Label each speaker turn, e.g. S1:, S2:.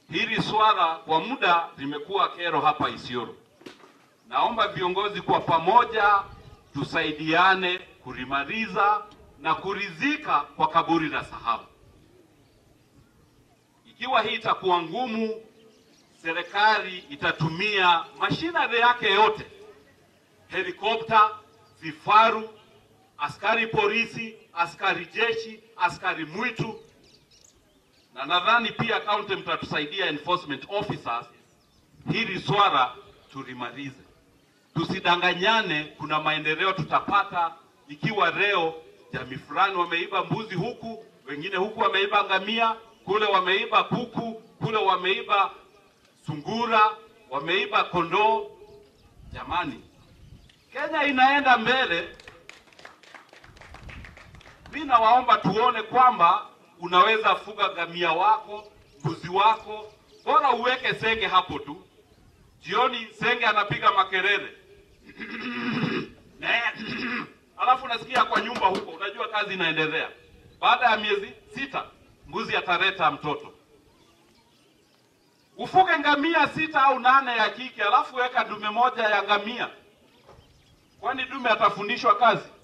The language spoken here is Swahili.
S1: Hili swala kwa muda limekuwa kero hapa Isiolo. Naomba viongozi kwa pamoja tusaidiane kulimaliza na kuridhika kwa kaburi la sahaba. Ikiwa hii itakuwa ngumu, serikali itatumia mashinari yake yote, helikopta, vifaru, askari polisi, askari jeshi, askari mwitu, na nadhani pia kaunti mtatusaidia enforcement officers, hili swala tulimalize. Tusidanganyane, kuna maendeleo tutapata ikiwa leo jamii fulani wameiba mbuzi huku, wengine huku wameiba ngamia, kule wameiba kuku, kule wameiba sungura, wameiba kondoo. Jamani, Kenya inaenda mbele. Mimi nawaomba tuone kwamba unaweza fuga ngamia wako, mbuzi wako, bora uweke senge hapo tu. Jioni senge anapiga makelele. Alafu nasikia kwa nyumba huko, unajua kazi inaendelea. Baada ya miezi 6 mbuzi ataleta mtoto. Ufuge ngamia 6 au 8 ya kike, alafu weka dume moja ya ngamia. Kwani dume atafundishwa kazi?